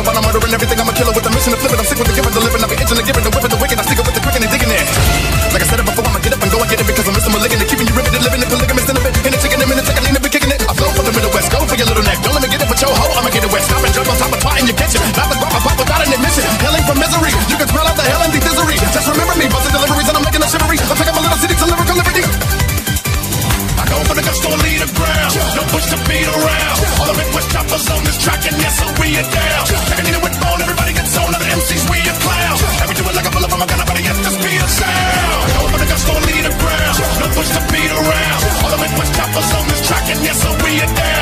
up on a murder and everything. I'm a killer with the mission to flip it. I'm sick with the giving, the living. I'll be itching, the giving, the whipping, the wicked. I stick it with the quick and the digging it. Like I said it before, I'ma get up and go and get it because I'm missing my licking it. Keeping you riveted, living it, polygamous in a bit. In a chicken, in a chicken, lean a bit, kicking it. I flow for the Middle West, go for your little neck. Don't let me get it with your hoe, I'ma get it wet. Stop and jump on top of twat in your kitchen. Not the guap, I pop without an admission. Hailing from misery, you can smell out the hell and the misery. Just remember me, busting deliveries and I'm making a shivery. I pick up a little city to lyrical liberty. I go for the guts, don't lead the ground. No push to beat around. All the Midwest choppers on this track, and yes, so we are down. Like I need it with bone, everybody gets on. Other MCs, we a clown. And we do it like a bullet from a gun, but yet just be a sound. I go for the guts, don't lead the ground. No push to beat around. All the Midwest choppers on this track, and yes, so we are down.